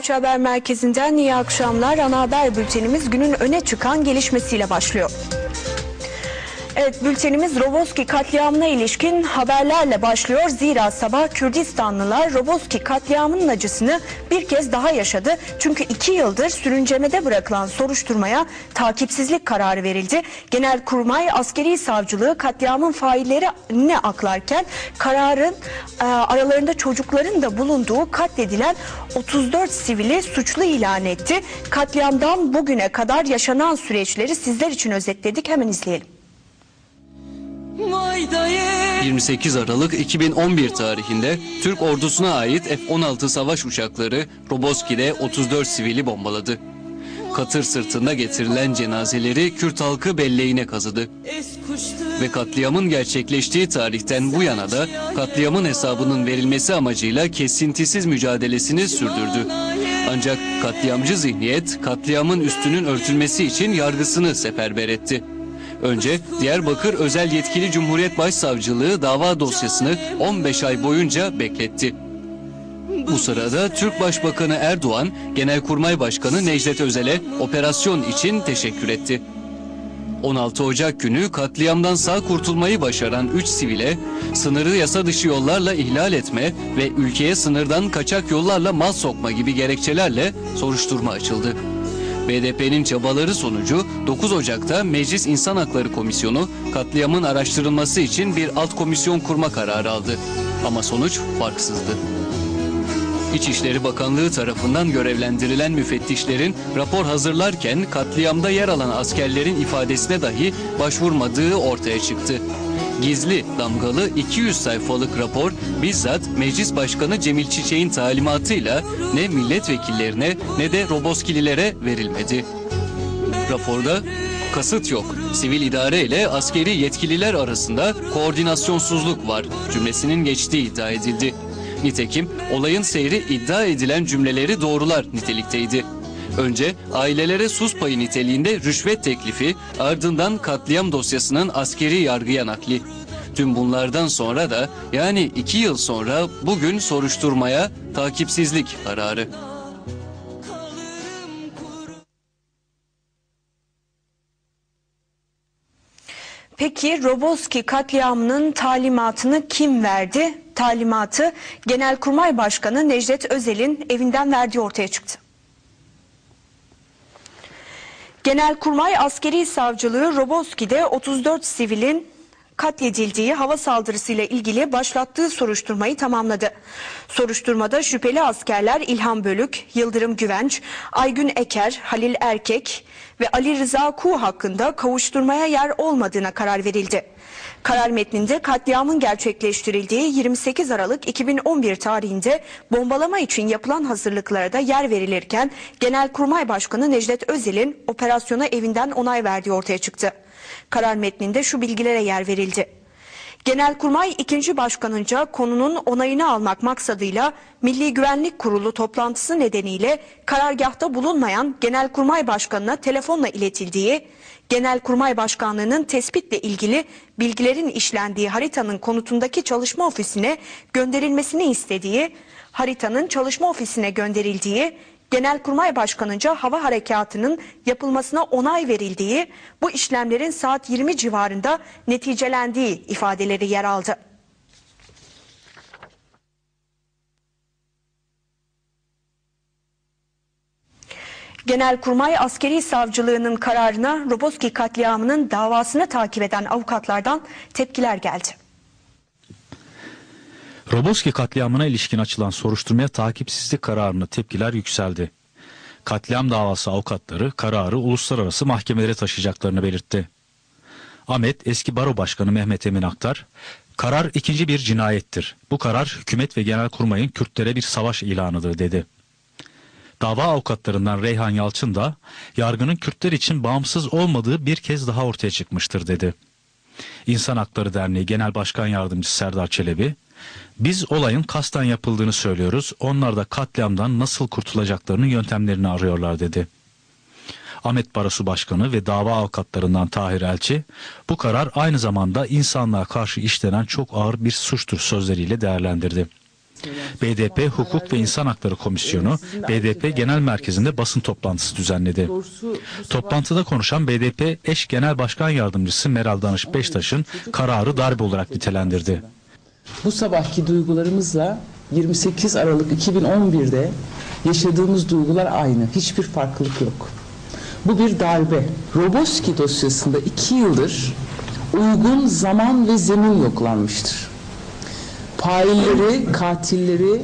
Fenerbahçe Haber Merkezi'nden iyi akşamlar. Ana haber bültenimiz günün öne çıkan gelişmesiyle başlıyor. Evet, bültenimiz Roboski katliamına ilişkin haberlerle başlıyor. Zira sabah Kürdistanlılar Roboski katliamının acısını bir kez daha yaşadı. Çünkü 2 yıldır sürüncemede bırakılan soruşturmaya takipsizlik kararı verildi. Genelkurmay Askeri Savcılığı katliamın faillerine aklarken kararın aralarında çocukların da bulunduğu katledilen 34 sivili suçlu ilan etti. Katliamdan bugüne kadar yaşanan süreçleri sizler için özetledik. Hemen izleyelim. 28 Aralık 2011 tarihinde Türk ordusuna ait F-16 savaş uçakları Roboski'de 34 sivili bombaladı. Katır sırtında getirilen cenazeleri Kürt halkı belleğine kazıdı. Ve katliamın gerçekleştiği tarihten bu yana da katliamın hesabının verilmesi amacıyla kesintisiz mücadelesini sürdürdü. Ancak katliamcı zihniyet katliamın üstünün örtülmesi için yargısını seferber etti. Önce Diyarbakır Özel Yetkili Cumhuriyet Başsavcılığı dava dosyasını 15 ay boyunca bekletti. Bu sırada Türk Başbakanı Erdoğan, Genelkurmay Başkanı Necdet Özel'e operasyon için teşekkür etti. 16 Ocak günü katliamdan sağ kurtulmayı başaran 3 sivile sınırı yasa dışı yollarla ihlal etme ve ülkeye sınırdan kaçak yollarla mal sokma gibi gerekçelerle soruşturma açıldı. BDP'nin çabaları sonucu 9 Ocak'ta Meclis İnsan Hakları Komisyonu katliamın araştırılması için bir alt komisyon kurma kararı aldı. Ama sonuç farksızdı. İçişleri Bakanlığı tarafından görevlendirilen müfettişlerin rapor hazırlarken katliamda yer alan askerlerin ifadesine dahi başvurmadığı ortaya çıktı. Gizli, damgalı 200 sayfalık rapor bizzat Meclis Başkanı Cemil Çiçek'in talimatıyla ne milletvekillerine ne de Roboskililere verilmedi. Raporda kasıt yok, sivil idare ile askeri yetkililer arasında koordinasyonsuzluk var cümlesinin geçtiği iddia edildi. Nitekim olayın seyri iddia edilen cümleleri doğrular nitelikteydi. Önce ailelere sus payı niteliğinde rüşvet teklifi, ardından katliam dosyasının askeri yargıya nakli. Tüm bunlardan sonra da yani 2 yıl sonra bugün soruşturmaya takipsizlik kararı. Peki Roboski katliamının talimatını kim verdi? Talimatı Genelkurmay Başkanı Necdet Özel'in evinden verdiği ortaya çıktı. Genelkurmay Askeri Savcılığı Roboski'de 34 sivilin katledildiği hava saldırısıyla ilgili başlattığı soruşturmayı tamamladı. Soruşturmada şüpheli askerler İlhan Bölük, Yıldırım Güvenç, Aygün Eker, Halil Erkek ve Ali Rıza Kuğ hakkında kovuşturmaya yer olmadığına karar verildi. Karar metninde katliamın gerçekleştirildiği 28 Aralık 2011 tarihinde bombalama için yapılan hazırlıklara da yer verilirken Genelkurmay Başkanı Necdet Özel'in operasyona evinden onay verdiği ortaya çıktı. Karar metninde şu bilgilere yer verildi. Genelkurmay 2. Başkanınca konunun onayını almak maksadıyla Milli Güvenlik Kurulu toplantısı nedeniyle karargahta bulunmayan Genelkurmay Başkanı'na telefonla iletildiği, Genelkurmay Başkanlığı'nın tespitle ilgili bilgilerin işlendiği haritanın konutundaki çalışma ofisine gönderilmesini istediği, haritanın çalışma ofisine gönderildiği, Genelkurmay Başkanı'nca hava harekatının yapılmasına onay verildiği, bu işlemlerin saat 20 civarında neticelendiği ifadeleri yer aldı. Genelkurmay Askeri Savcılığı'nın kararına Roboski katliamının davasını takip eden avukatlardan tepkiler geldi. Roboski katliamına ilişkin açılan soruşturmaya takipsizlik kararına tepkiler yükseldi. Katliam davası avukatları kararı uluslararası mahkemelere taşıyacaklarını belirtti. Ahmet eski baro başkanı Mehmet Emin Aktar, karar ikinci bir cinayettir. Bu karar hükümet ve Genelkurmay'ın Kürtlere bir savaş ilanıdır dedi. Dava avukatlarından Reyhan Yalçın da yargının Kürtler için bağımsız olmadığı bir kez daha ortaya çıkmıştır dedi. İnsan Hakları Derneği Genel Başkan Yardımcısı Serdar Çelebi, biz olayın kasten yapıldığını söylüyoruz, onlar da katliamdan nasıl kurtulacaklarının yöntemlerini arıyorlar dedi. Ahmet Barosu Başkanı ve dava avukatlarından Tahir Elçi, bu karar aynı zamanda insanlığa karşı işlenen çok ağır bir suçtur sözleriyle değerlendirdi. BDP Hukuk ve İnsan Hakları Komisyonu, BDP Genel Merkezi'nde basın toplantısı düzenledi. Toplantıda konuşan BDP eş genel başkan yardımcısı Meral Danış Beştaş'ın kararı darbe olarak nitelendirdi. Bu sabahki duygularımızla 28 Aralık 2011'de yaşadığımız duygular aynı. Hiçbir farklılık yok. Bu bir darbe. Roboski dosyasında 2 yıldır uygun zaman ve zemin yoklanmıştır. Failleri, katilleri,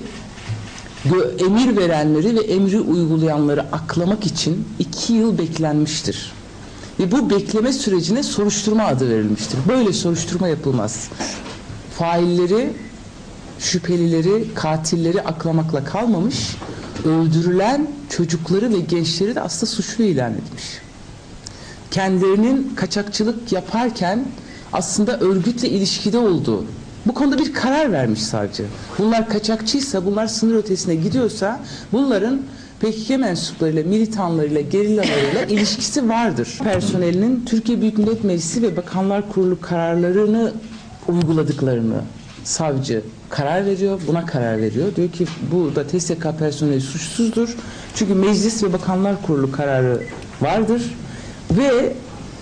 emir verenleri ve emri uygulayanları aklamak için 2 yıl beklenmiştir. Ve bu bekleme sürecine soruşturma adı verilmiştir. Böyle soruşturma yapılmaz. Failleri, şüphelileri, katilleri aklamakla kalmamış, öldürülen çocukları ve gençleri de aslında suçlu ilan etmiş. Kendilerinin kaçakçılık yaparken aslında örgütle ilişkide olduğu, bu konuda bir karar vermiş savcı. Bunlar kaçakçıysa, bunlar sınır ötesine gidiyorsa, bunların PKK mensuplarıyla, militanlarıyla, gerillalarıyla ilişkisi vardır. Personelinin Türkiye Büyük Millet Meclisi ve Bakanlar Kurulu kararlarını uyguladıklarını savcı karar veriyor, buna karar veriyor. Diyor ki bu da TSK personeli suçsuzdur. Çünkü Meclis ve Bakanlar Kurulu kararı vardır ve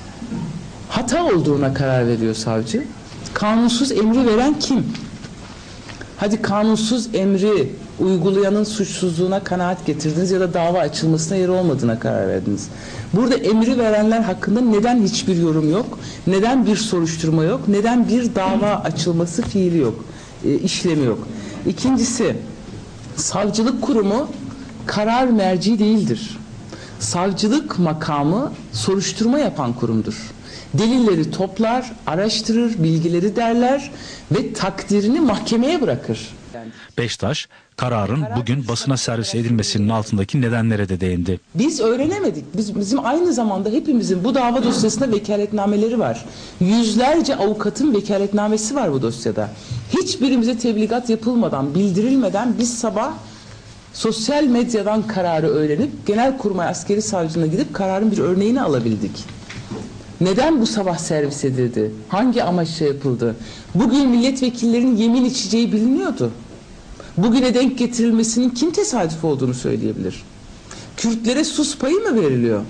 hata olduğuna karar veriyor savcı. Kanunsuz emri veren kim? Hadi kanunsuz emri uygulayanın suçsuzluğuna kanaat getirdiniz ya da dava açılmasına yer olmadığına karar verdiniz. Burada emri verenler hakkında neden hiçbir yorum yok? Neden bir soruşturma yok? Neden bir dava açılması fiili yok? İşlemi yok. İkincisi, savcılık kurumu karar merci değildir. Savcılık makamı soruşturma yapan kurumdur. Delilleri toplar, araştırır, bilgileri derler ve takdirini mahkemeye bırakır. Beştaş, kararın bugün basına servis edilmesinin altındaki nedenlere de değindi. Biz öğrenemedik. Bizim aynı zamanda hepimizin bu dava dosyasında vekaletnameleri var. Yüzlerce avukatın vekaletnamesi var bu dosyada. Hiçbirimize tebligat yapılmadan, bildirilmeden biz sabah sosyal medyadan kararı öğrenip Genelkurmay Askeri Savcılığına gidip kararın bir örneğini alabildik. Neden bu sabah servis edildi? Hangi amaçla yapıldı? Bugün milletvekillerinin yemin içeceği biliniyordu. Bugüne denk getirilmesinin kim tesadüf olduğunu söyleyebilir? Kürtlere sus payı mı veriliyor?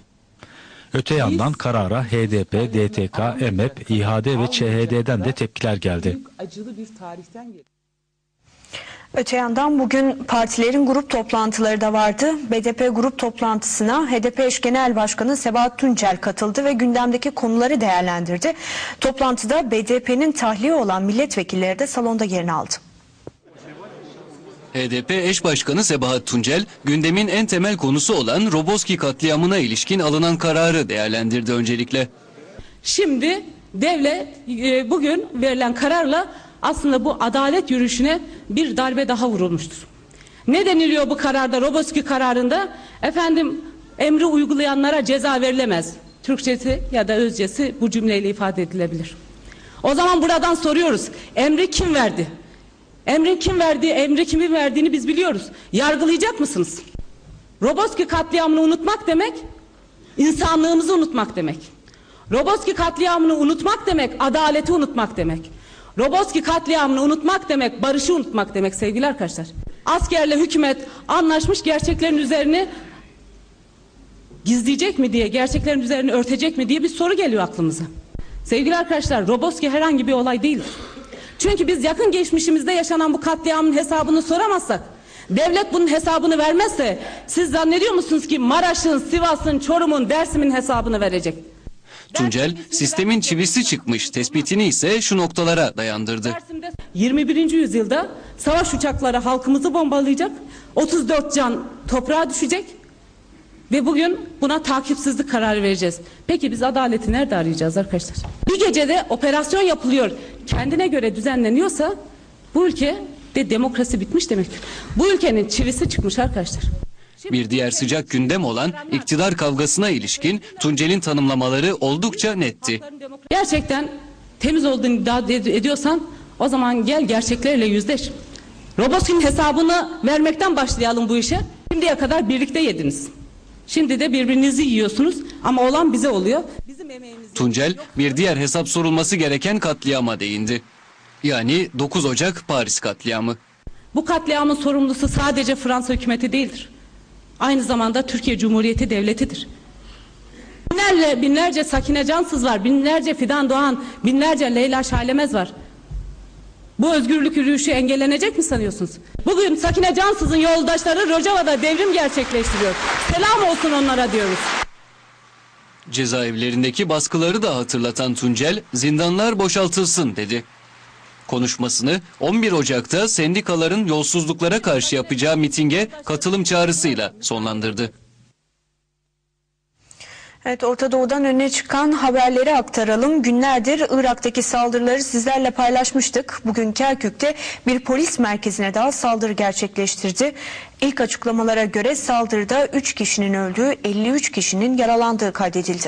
Öte yandan karara HDP, DTK, EMEP, İHAD ve ÇHD'den de tepkiler geldi. Acılı bir tarihten geliyor. Öte yandan bugün partilerin grup toplantıları da vardı. BDP grup toplantısına HDP eş genel başkanı Sebahat Tuncel katıldı ve gündemdeki konuları değerlendirdi. Toplantıda BDP'nin tahliye olan milletvekilleri de salonda yerini aldı. HDP eş başkanı Sebahat Tuncel, gündemin en temel konusu olan Roboski katliamına ilişkin alınan kararı değerlendirdi öncelikle. Şimdi devlet bugün verilen kararla aslında bu adalet yürüyüşüne bir darbe daha vurulmuştur. Ne deniliyor bu kararda, Roboski kararında? Efendim, emri uygulayanlara ceza verilemez. Türkçesi ya da Özcesi bu cümleyle ifade edilebilir. O zaman buradan soruyoruz, emri kim verdi? Emrin kim verdiği, emri kimin verdiğini biz biliyoruz. Yargılayacak mısınız? Roboski katliamını unutmak demek, insanlığımızı unutmak demek. Roboski katliamını unutmak demek, adaleti unutmak demek. Roboski katliamını unutmak demek, barışı unutmak demek sevgili arkadaşlar. Askerle hükümet anlaşmış, gerçeklerin üzerini gizleyecek mi diye, gerçeklerin üzerini örtecek mi diye bir soru geliyor aklımıza. Sevgili arkadaşlar, Roboski herhangi bir olay değildir. Çünkü biz yakın geçmişimizde yaşanan bu katliamın hesabını soramazsak, devlet bunun hesabını vermezse, siz zannediyor musunuz ki Maraş'ın, Sivas'ın, Çorum'un, Dersim'in hesabını verecek? Tuncel, sistemin çivisi çıkmış tespitini ise şu noktalara dayandırdı. 21. yüzyılda savaş uçakları halkımızı bombalayacak, 34 can toprağa düşecek ve bugün buna takipsizlik kararı vereceğiz. Peki biz adaleti nerede arayacağız arkadaşlar? Bir gecede operasyon yapılıyor, kendine göre düzenleniyorsa bu ülkede demokrasi bitmiş demektir. Bu ülkenin çivisi çıkmış arkadaşlar. Bir diğer sıcak gündem olan iktidar kavgasına ilişkin Tuncel'in tanımlamaları oldukça netti. Gerçekten temiz olduğunu iddia ediyorsan o zaman gel gerçeklerle yüzleş. Roboski'nin hesabını vermekten başlayalım bu işe. Şimdiye kadar birlikte yediniz. Şimdi de birbirinizi yiyorsunuz ama olan bize oluyor. Bizim emeğimiz... Tuncel bir diğer hesap sorulması gereken katliama değindi. Yani 9 Ocak Paris katliamı. Bu katliamın sorumlusu sadece Fransa hükümeti değildir. Aynı zamanda Türkiye Cumhuriyeti Devleti'dir. Binlerce Sakine Cansız var, binlerce Fidan Doğan, binlerce Leyla Şalemez var. Bu özgürlük yürüyüşü engellenecek mi sanıyorsunuz? Bugün Sakine Cansız'ın yoldaşları Rojava'da devrim gerçekleştiriyor. Selam olsun onlara diyoruz. Cezaevlerindeki baskıları da hatırlatan Tuncel, zindanlar boşaltılsın dedi. Konuşmasını 11 Ocak'ta sendikaların yolsuzluklara karşı yapacağı mitinge katılım çağrısıyla sonlandırdı. Evet, Orta Doğu'dan öne çıkan haberleri aktaralım. Günlerdir Irak'taki saldırıları sizlerle paylaşmıştık. Bugün Kerkük'te bir polis merkezine daha saldırı gerçekleştirdi. İlk açıklamalara göre saldırıda 3 kişinin öldüğü, 53 kişinin yaralandığı kaydedildi.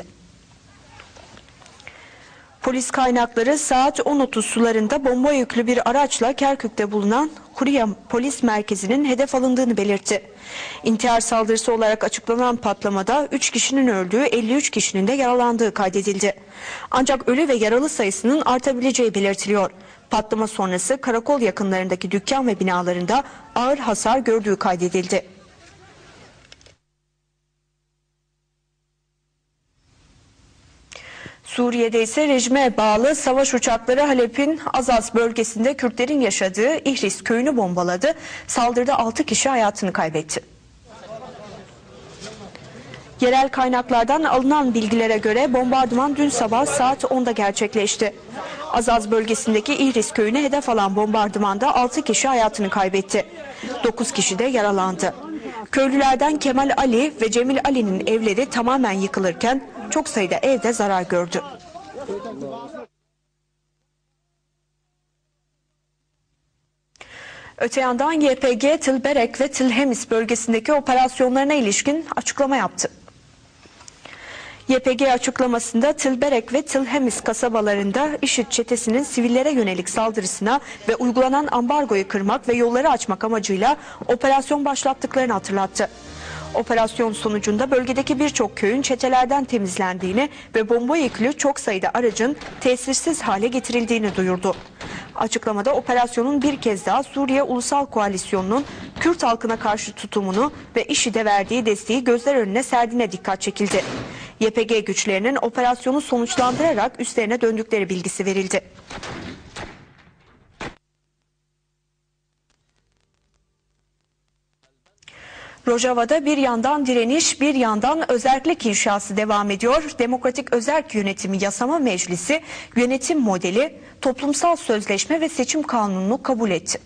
Polis kaynakları saat 10.30 sularında bomba yüklü bir araçla Kerkük'te bulunan Huriye Polis Merkezi'nin hedef alındığını belirtti. İntihar saldırısı olarak açıklanan patlamada 3 kişinin öldüğü, 53 kişinin de yaralandığı kaydedildi. Ancak ölü ve yaralı sayısının artabileceği belirtiliyor. Patlama sonrası karakol yakınlarındaki dükkan ve binalarında ağır hasar gördüğü kaydedildi. Suriye'de ise rejime bağlı savaş uçakları Halep'in Azaz bölgesinde Kürtlerin yaşadığı İhris köyünü bombaladı. Saldırıda 6 kişi hayatını kaybetti. Yerel kaynaklardan alınan bilgilere göre bombardıman dün sabah saat 10'da gerçekleşti. Azaz bölgesindeki İhris köyüne hedef alan bombardımanda 6 kişi hayatını kaybetti. 9 kişi de yaralandı. Köylülerden Kemal Ali ve Cemil Ali'nin evleri tamamen yıkılırken çok sayıda evde zarar gördü. Öte yandan YPG, Tilberek ve Tilhemis bölgesindeki operasyonlarına ilişkin açıklama yaptı. YPG açıklamasında Tilberek ve Tilhemis kasabalarında IŞİD çetesinin sivillere yönelik saldırısına ve uygulanan ambargoyu kırmak ve yolları açmak amacıyla operasyon başlattıklarını hatırlattı. Operasyon sonucunda bölgedeki birçok köyün çetelerden temizlendiğini ve bomba yüklü çok sayıda aracın tesirsiz hale getirildiğini duyurdu. Açıklamada operasyonun bir kez daha Suriye Ulusal Koalisyonu'nun Kürt halkına karşı tutumunu ve IŞİD'e verdiği desteği gözler önüne serdiğine dikkat çekildi. YPG güçlerinin operasyonu sonuçlandırarak üstlerine döndükleri bilgisi verildi. Rojava'da bir yandan direniş, bir yandan özerklik inşası devam ediyor. Demokratik Özerk Yönetimi Yasama Meclisi yönetim modeli, toplumsal sözleşme ve seçim kanununu kabul etti.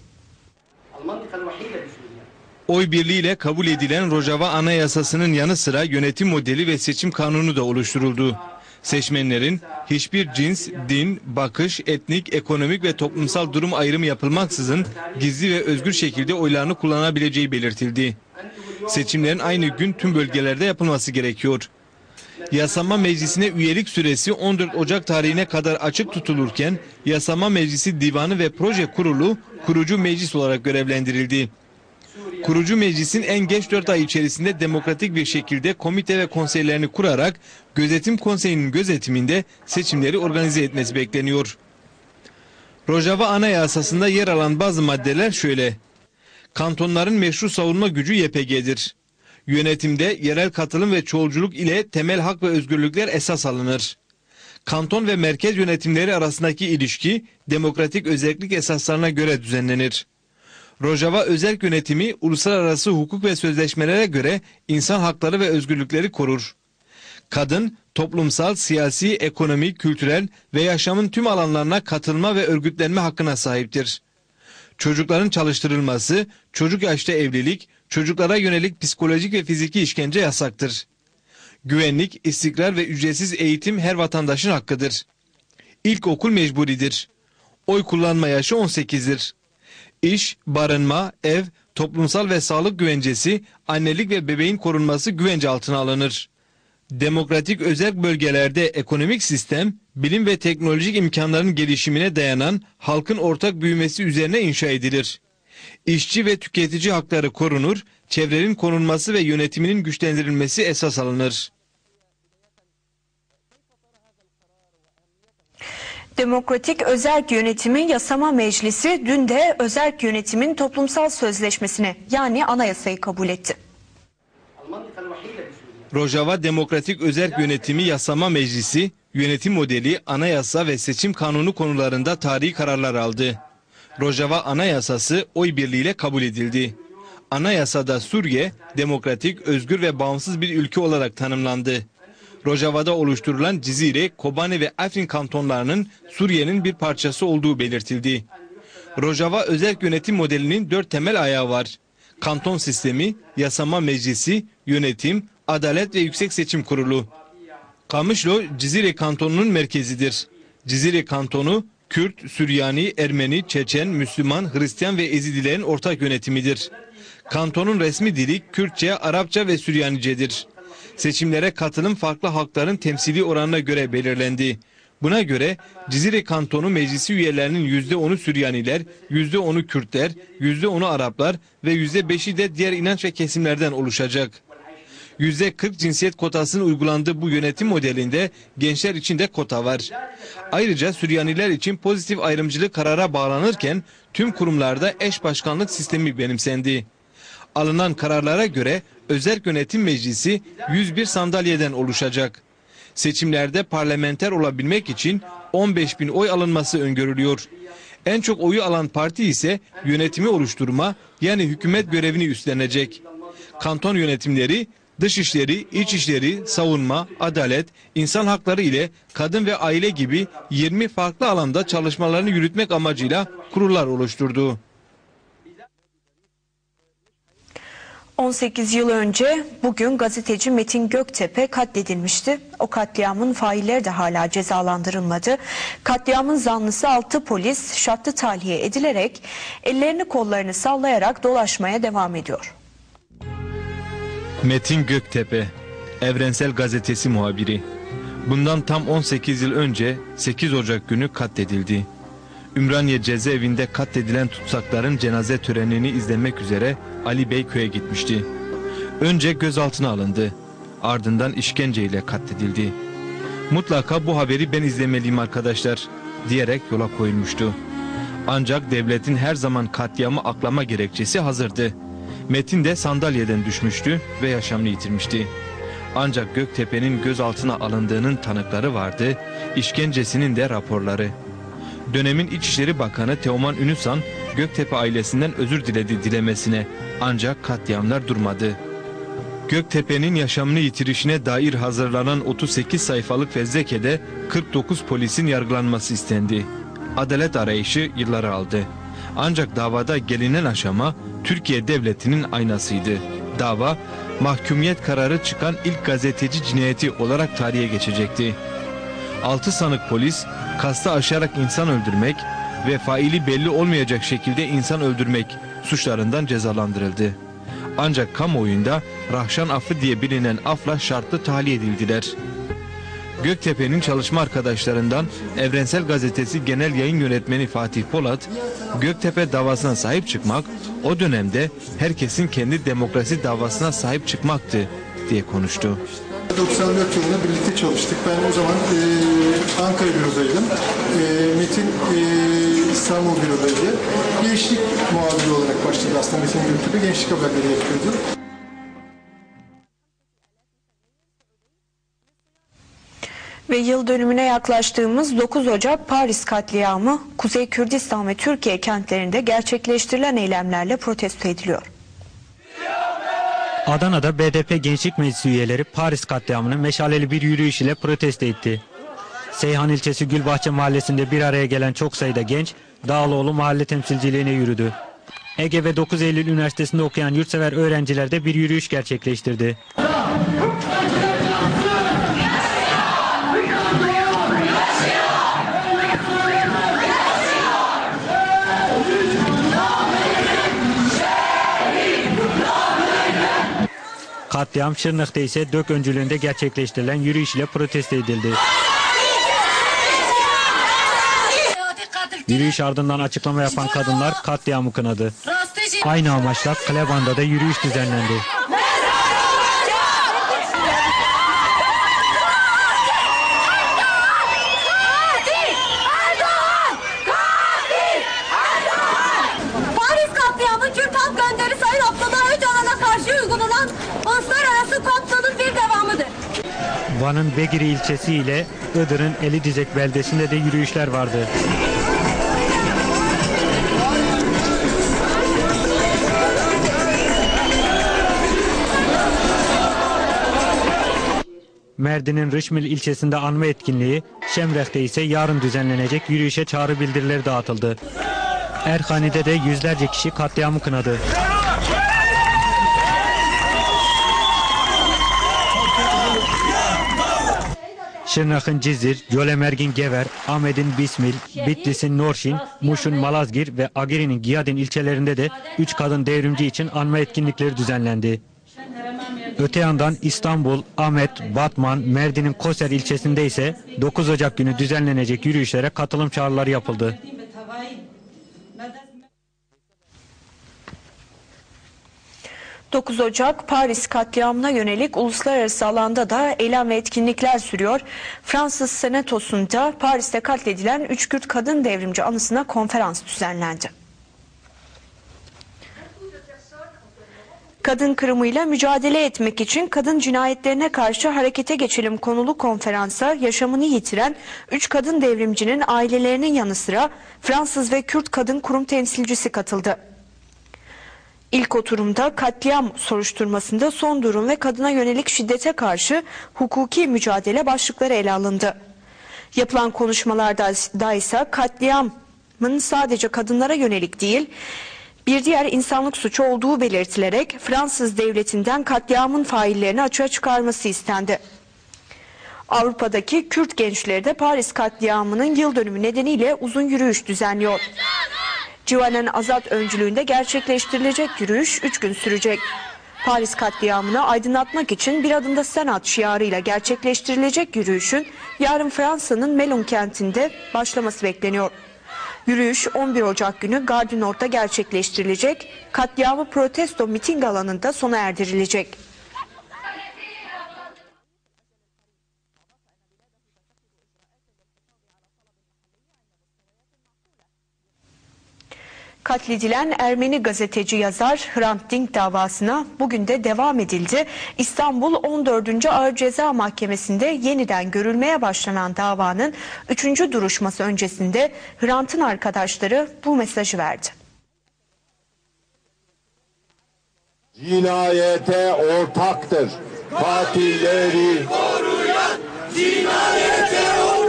Oy birliğiyle kabul edilen Rojava Anayasası'nın yanı sıra yönetim modeli ve seçim kanunu da oluşturuldu. Seçmenlerin hiçbir cins, din, bakış, etnik, ekonomik ve toplumsal durum ayrımı yapılmaksızın gizli ve özgür şekilde oylarını kullanabileceği belirtildi. Seçimlerin aynı gün tüm bölgelerde yapılması gerekiyor. Yasama Meclisi'ne üyelik süresi 14 Ocak tarihine kadar açık tutulurken Yasama Meclisi Divanı ve Proje Kurulu kurucu meclis olarak görevlendirildi. Kurucu meclisin en geç 4 ay içerisinde demokratik bir şekilde komite ve konseylerini kurarak gözetim konseyinin gözetiminde seçimleri organize etmesi bekleniyor. Rojava Anayasası'nda yer alan bazı maddeler şöyle: Kantonların meşru savunma gücü YPG'dir. Yönetimde yerel katılım ve çoğulculuk ile temel hak ve özgürlükler esas alınır. Kanton ve merkez yönetimleri arasındaki ilişki demokratik özellik esaslarına göre düzenlenir. Rojava Özerk Yönetimi uluslararası hukuk ve sözleşmelere göre insan hakları ve özgürlükleri korur. Kadın, toplumsal, siyasi, ekonomik, kültürel ve yaşamın tüm alanlarına katılma ve örgütlenme hakkına sahiptir. Çocukların çalıştırılması, çocuk yaşta evlilik, çocuklara yönelik psikolojik ve fiziki işkence yasaktır. Güvenlik, istikrar ve ücretsiz eğitim her vatandaşın hakkıdır. İlkokul mecburidir. Oy kullanma yaşı 18'dir. İş, barınma, ev, toplumsal ve sağlık güvencesi, annelik ve bebeğin korunması güvence altına alınır. Demokratik özerk bölgelerde ekonomik sistem, bilim ve teknolojik imkanların gelişimine dayanan halkın ortak büyümesi üzerine inşa edilir. İşçi ve tüketici hakları korunur, çevrenin korunması ve yönetiminin güçlendirilmesi esas alınır. Demokratik Özerk Yönetimi Yasama Meclisi dün de Özerk Yönetimin toplumsal sözleşmesini yani anayasayı kabul etti. Rojava Demokratik Özerk Yönetimi Yasama Meclisi, yönetim modeli, anayasa ve seçim kanunu konularında tarihi kararlar aldı. Rojava Anayasası oy birliğiyle kabul edildi. Anayasada Suriye, demokratik, özgür ve bağımsız bir ülke olarak tanımlandı. Rojava'da oluşturulan Cizire, Kobane ve Afrin kantonlarının Suriye'nin bir parçası olduğu belirtildi. Rojava Özerk Yönetim modelinin 4 temel ayağı var. Kanton sistemi, yasama meclisi, yönetim, adalet ve yüksek seçim kurulu. Kamışlo, Cizire kantonunun merkezidir. Cizire kantonu, Kürt, Süryani, Ermeni, Çeçen, Müslüman, Hristiyan ve Ezidilerin ortak yönetimidir. Kantonun resmi dili Kürtçe, Arapça ve Süryanicedir. Seçimlere katılım farklı halkların temsili oranına göre belirlendi. Buna göre Cizire Kantonu Meclisi üyelerinin %10'u Süryaniler, %10'u Kürtler, %10'u Araplar ve %5'i de diğer inanç ve kesimlerden oluşacak. %40 cinsiyet kotasının uygulandığı bu yönetim modelinde gençler için de kota var. Ayrıca Süryaniler için pozitif ayrımcılık karara bağlanırken tüm kurumlarda eş başkanlık sistemi benimsendi. Alınan kararlara göre Özerk Yönetim Meclisi 101 sandalyeden oluşacak. Seçimlerde parlamenter olabilmek için 15.000 oy alınması öngörülüyor. En çok oyu alan parti ise yönetimi oluşturma yani hükümet görevini üstlenecek. Kanton yönetimleri dışişleri, iç işleri, savunma, adalet, insan hakları ile kadın ve aile gibi 20 farklı alanda çalışmalarını yürütmek amacıyla kurullar oluşturdu. 18 yıl önce bugün gazeteci Metin Göktepe katledilmişti. O katliamın failleri de hala cezalandırılmadı. Katliamın zanlısı 6 polis şartlı tahliye edilerek ellerini kollarını sallayarak dolaşmaya devam ediyor. Metin Göktepe, Evrensel Gazetesi muhabiri. Bundan tam 18 yıl önce 8 Ocak günü katledildi. Ümraniye cezaevinde katledilen tutsakların cenaze törenini izlemek üzere Ali Beyköy'e gitmişti. Önce gözaltına alındı. Ardından işkenceyle katledildi. Mutlaka bu haberi ben izlemeliyim arkadaşlar diyerek yola koyulmuştu. Ancak devletin her zaman katliamı aklama gerekçesi hazırdı. Metin de sandalyeden düşmüştü ve yaşamını yitirmişti. Ancak Göktepe'nin gözaltına alındığının tanıkları vardı, işkencesinin de raporları. Dönemin İçişleri Bakanı Teoman Ünüsan, Göktepe ailesinden özür diledi dilemesine, ancak katliamlar durmadı. Göktepe'nin yaşamını yitirişine dair hazırlanan 38 sayfalık fezlekede 49 polisin yargılanması istendi. Adalet arayışı yılları aldı. Ancak davada gelinen aşama Türkiye Devleti'nin aynasıydı. Dava, mahkumiyet kararı çıkan ilk gazeteci cinayeti olarak tarihe geçecekti. 6 sanık polis, kastı aşarak insan öldürmek ve faili belli olmayacak şekilde insan öldürmek suçlarından cezalandırıldı. Ancak kamuoyunda Rahşan affı diye bilinen afla şartlı tahliye edildiler. Göktepe'nin çalışma arkadaşlarından Evrensel Gazetesi Genel Yayın Yönetmeni Fatih Polat, Göktepe davasına sahip çıkmak, o dönemde herkesin kendi demokrasi davasına sahip çıkmaktı diye konuştu. 94 yılında birlikte çalıştık. Ben o zaman Ankara bürodaydım. Metin İstanbul bürodaydı. Gençlik muhabiri olarak başladı aslında Metin Göktepe. Gençlik haberleri yapıyordu. Ve yıl dönümüne yaklaştığımız 9 Ocak Paris katliamı Kuzey Kürdistan ve Türkiye kentlerinde gerçekleştirilen eylemlerle protesto ediliyor. Adana'da BDP Gençlik Meclisi üyeleri Paris katliamını meşaleli bir yürüyüş ile protesto etti. Seyhan ilçesi Gülbahçe mahallesinde bir araya gelen çok sayıda genç Dağlıoğlu mahalle temsilciliğine yürüdü. Ege ve 9 Eylül Üniversitesi'nde okuyan yurtsever öğrenciler de bir yürüyüş gerçekleştirdi. Katliam Şırnak'ta ise DÖK öncülüğünde gerçekleştirilen yürüyüş ile protesto edildi. Yürüyüş ardından açıklama yapan kadınlar katliamı kınadı. Aynı amaçla Kleban'da da yürüyüş düzenlendi. Van'ın Begiri ilçesi ile Iğdır'ın Elidizek beldesinde de yürüyüşler vardı. Mardin'in Rışmil ilçesinde anma etkinliği, Şemrek'te ise yarın düzenlenecek yürüyüşe çağrı bildirileri dağıtıldı. Erhani'de de yüzlerce kişi katliamı kınadı. Şırnak'ın Cizir, Gölemergin Gever, Ahmet'in Bismil, Bitlis'in Norşin, Muş'un Malazgirt ve Agiri'nin Giyadin ilçelerinde de 3 kadın devrimci için anma etkinlikleri düzenlendi. Öte yandan İstanbul, Ahmet, Batman, Mardin'in Koser ilçesinde ise 9 Ocak günü düzenlenecek yürüyüşlere katılım çağrıları yapıldı. ...9 Ocak Paris katliamına yönelik uluslararası alanda da eylem ve etkinlikler sürüyor. Fransız Senatosu'nda Paris'te katledilen 3 Kürt kadın devrimci anısına konferans düzenlendi. Kadın kırımıyla mücadele etmek için kadın cinayetlerine karşı harekete geçelim konulu konferansa yaşamını yitiren 3 kadın devrimcinin ailelerinin yanı sıra Fransız ve Kürt kadın kurum temsilcisi katıldı. İlk oturumda katliam soruşturmasında son durum ve kadına yönelik şiddete karşı hukuki mücadele başlıkları ele alındı. Yapılan konuşmalarda ise katliamın sadece kadınlara yönelik değil, bir diğer insanlık suçu olduğu belirtilerek Fransız devletinden katliamın faillerini açığa çıkarması istendi. Avrupa'daki Kürt gençleri de Paris katliamının yıl dönümü nedeniyle uzun yürüyüş düzenliyor. Civanen Azat öncülüğünde gerçekleştirilecek yürüyüş 3 gün sürecek. Paris katliamını aydınlatmak için bir adımda sen at şiarıyla gerçekleştirilecek yürüyüşün yarın Fransa'nın Melun kentinde başlaması bekleniyor. Yürüyüş 11 Ocak günü Gare du Nord'da gerçekleştirilecek, katliamı protesto miting alanında sona erdirilecek. Katledilen Ermeni gazeteci yazar Hrant Dink davasına bugün de devam edildi. İstanbul 14. Ağır Ceza Mahkemesi'nde yeniden görülmeye başlanan davanın 3. duruşması öncesinde Hrant'ın arkadaşları bu mesajı verdi. Cinayete ortaktır. Katilleri koruyan cinayete ortaktır.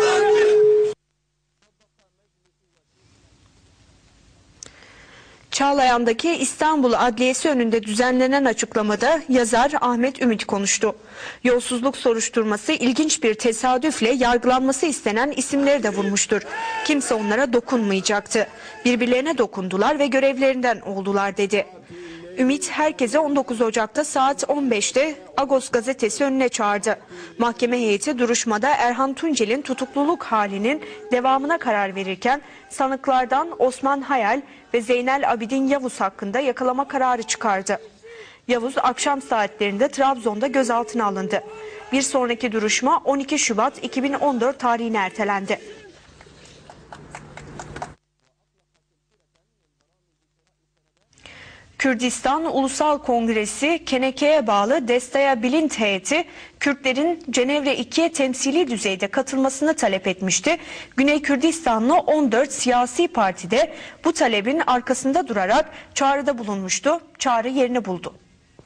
Çağlayan'daki İstanbul Adliyesi önünde düzenlenen açıklamada yazar Ahmet Ümit konuştu. Yolsuzluk soruşturması ilginç bir tesadüfle yargılanması istenen isimleri de vurmuştur. Kimse onlara dokunmayacaktı. Birbirlerine dokundular ve görevlerinden oldular dedi. Ümit herkese 19 Ocak'ta saat 15'te Agos gazetesi önüne çağırdı. Mahkeme heyeti duruşmada Erhan Tuncel'in tutukluluk halinin devamına karar verirken sanıklardan Osman Hayal ve Zeynel Abidin Yavuz hakkında yakalama kararı çıkardı. Yavuz akşam saatlerinde Trabzon'da gözaltına alındı. Bir sonraki duruşma 12 Şubat 2014 tarihine ertelendi. Kürdistan Ulusal Kongresi Keneke'ye bağlı Destaya Bilint heyeti Kürtlerin Cenevre 2'ye temsili düzeyde katılmasını talep etmişti. Güney Kürdistanlı 14 siyasi partide bu talebin arkasında durarak çağrıda bulunmuştu. Çağrı yerini buldu.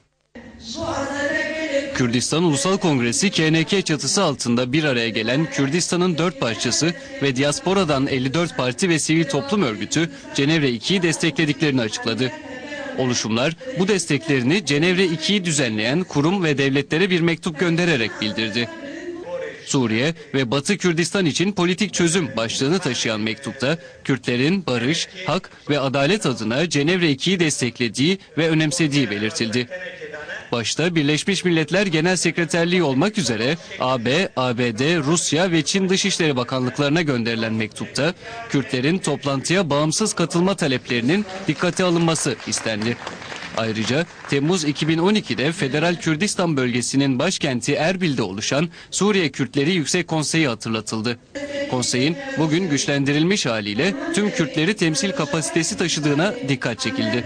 Kürdistan Ulusal Kongresi KNK çatısı altında bir araya gelen Kürdistan'ın 4 parçası ve diasporadan 54 parti ve sivil toplum örgütü Cenevre 2'yi desteklediklerini açıkladı. Oluşumlar bu desteklerini Cenevre 2'yi düzenleyen kurum ve devletlere bir mektup göndererek bildirdi. Suriye ve Batı Kürdistan için politik çözüm başlığını taşıyan mektupta Kürtlerin barış, hak ve adalet adına Cenevre 2'yi desteklediği ve önemsediği belirtildi. Başta Birleşmiş Milletler Genel Sekreterliği olmak üzere AB, ABD, Rusya ve Çin Dışişleri Bakanlıklarına gönderilen mektupta Kürtlerin toplantıya bağımsız katılma taleplerinin dikkate alınması istendi. Ayrıca Temmuz 2012'de Federal Kürdistan bölgesinin başkenti Erbil'de oluşan Suriye Kürtleri Yüksek Konseyi hatırlatıldı. Konseyin bugün güçlendirilmiş haliyle tüm Kürtleri temsil kapasitesi taşıdığına dikkat çekildi.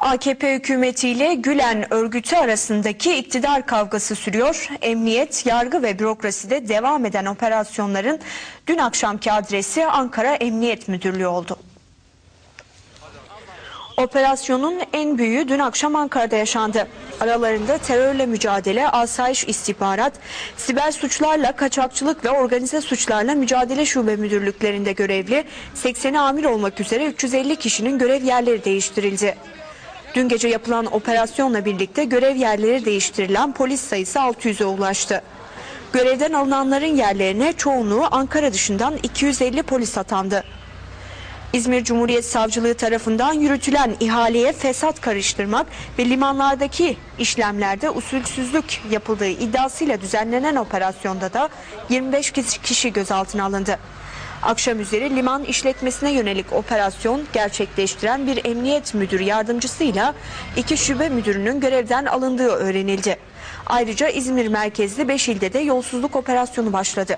AKP hükümetiyle Gülen örgütü arasındaki iktidar kavgası sürüyor. Emniyet, yargı ve bürokraside devam eden operasyonların dün akşamki adresi Ankara Emniyet Müdürlüğü oldu. Operasyonun en büyüğü dün akşam Ankara'da yaşandı. Aralarında terörle mücadele, asayiş istihbarat, siber suçlarla, kaçakçılık ve organize suçlarla mücadele şube müdürlüklerinde görevli 80'i amir olmak üzere 350 kişinin görev yerleri değiştirildi. Dün gece yapılan operasyonla birlikte görev yerleri değiştirilen polis sayısı 600'e ulaştı. Görevden alınanların yerlerine çoğunluğu Ankara dışından 250 polis atandı. İzmir Cumhuriyet Savcılığı tarafından yürütülen ihaleye fesat karıştırmak ve limanlardaki işlemlerde usulsüzlük yapıldığı iddiasıyla düzenlenen operasyonda da 25 kişi gözaltına alındı. Akşam üzeri liman işletmesine yönelik operasyon gerçekleştiren bir emniyet müdürü yardımcısıyla 2 şube müdürünün görevden alındığı öğrenildi. Ayrıca İzmir merkezli 5 ilde de yolsuzluk operasyonu başladı.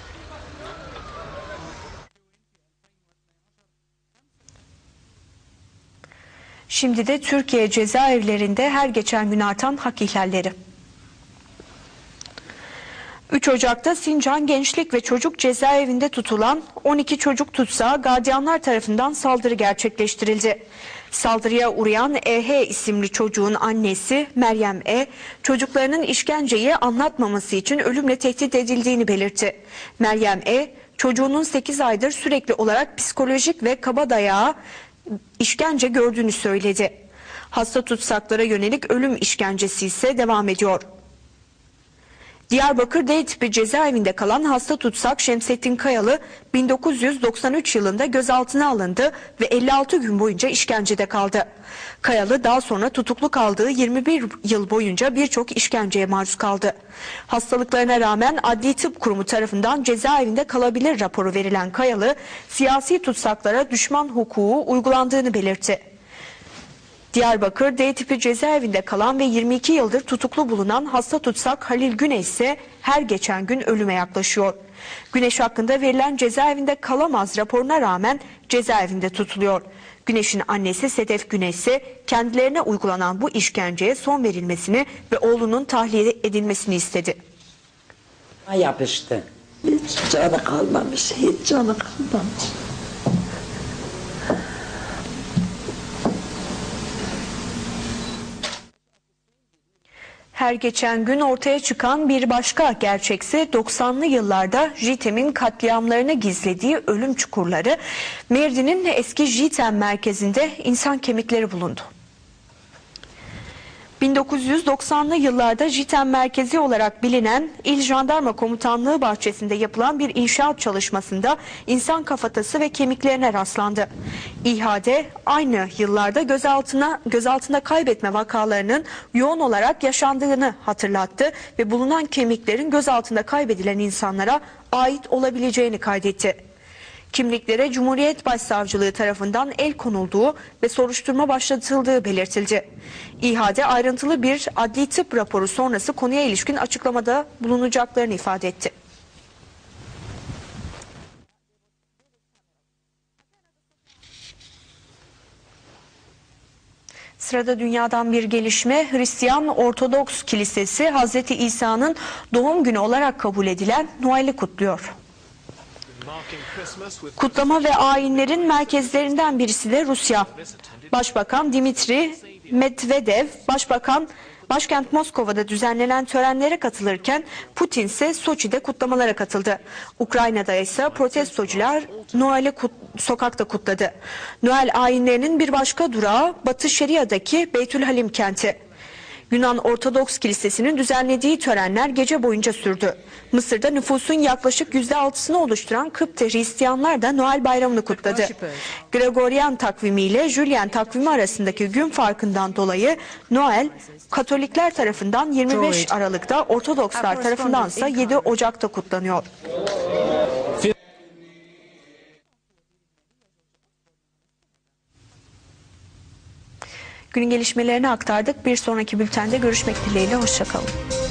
Şimdi de Türkiye cezaevlerinde her geçen gün artan hak ihlalleri. 3 Ocak'ta Sincan Gençlik ve Çocuk Cezaevinde tutulan 12 çocuk tutsağı gardiyanlar tarafından saldırı gerçekleştirildi. Saldırıya uğrayan EH isimli çocuğun annesi Meryem E, çocuklarının işkenceyi anlatmaması için ölümle tehdit edildiğini belirtti. Meryem E, çocuğunun 8 aydır sürekli olarak psikolojik ve kabadayıya işkence gördüğünü söyledi. Hasta tutsaklara yönelik ölüm işkencesi ise devam ediyor. Diyarbakır D tipi cezaevinde kalan hasta tutsak Şemsettin Kayalı 1993 yılında gözaltına alındı ve 56 gün boyunca işkencede kaldı. Kayalı daha sonra tutuklu kaldığı 21 yıl boyunca birçok işkenceye maruz kaldı. Hastalıklarına rağmen Adli Tıp Kurumu tarafından cezaevinde kalabilir raporu verilen Kayalı, siyasi tutsaklara düşman hukuku uygulandığını belirtti. Diyarbakır D tipi cezaevinde kalan ve 22 yıldır tutuklu bulunan hasta tutsak Halil Güneş ise her geçen gün ölüme yaklaşıyor. Güneş hakkında verilen cezaevinde kalamaz raporuna rağmen cezaevinde tutuluyor. Güneş'in annesi Sedef Güneş ise kendilerine uygulanan bu işkenceye son verilmesini ve oğlunun tahliye edilmesini istedi. Yapıştı. Hiç canı kalmamış, hiç canı kalmamış. Her geçen gün ortaya çıkan bir başka gerçekse 90'lı yıllarda JITEM'in katliamlarını gizlediği ölüm çukurları. Mardin'in eski JITEM merkezinde insan kemikleri bulundu. 1990'lı yıllarda JITEM merkezi olarak bilinen İl Jandarma Komutanlığı bahçesinde yapılan bir inşaat çalışmasında insan kafatası ve kemiklerine rastlandı. İHAD aynı yıllarda gözaltında kaybetme vakalarının yoğun olarak yaşandığını hatırlattı ve bulunan kemiklerin gözaltında kaybedilen insanlara ait olabileceğini kaydetti. Kimliklere Cumhuriyet Başsavcılığı tarafından el konulduğu ve soruşturma başlatıldığı belirtildi. İHAD ayrıntılı bir adli tıp raporu sonrası konuya ilişkin açıklamada bulunacaklarını ifade etti. Sırada dünyadan bir gelişme. Hristiyan Ortodoks Kilisesi Hazreti İsa'nın doğum günü olarak kabul edilen Noel'i kutluyor. Kutlama ve ayinlerin merkezlerinden birisi de Rusya. Başbakan Dimitri Medvedev, başkent Moskova'da düzenlenen törenlere katılırken Putin ise Soçi'de kutlamalara katıldı. Ukrayna'da ise protestocular Noel'i sokakta kutladı. Noel ayinlerinin bir başka durağı Batı Şeria'daki Beytülhalim kenti. Yunan Ortodoks Kilisesi'nin düzenlediği törenler gece boyunca sürdü. Mısır'da nüfusun yaklaşık %6'sını oluşturan Kıpti Hristiyanlar da Noel bayramını kutladı. Gregorian takvimi ile Julian takvimi arasındaki gün farkından dolayı Noel, Katolikler tarafından 25 Aralık'ta, Ortodokslar tarafındansa 7 Ocak'ta kutlanıyor. Günün gelişmelerini aktardık. Bir sonraki bültende görüşmek dileğiyle. Hoşça kalın.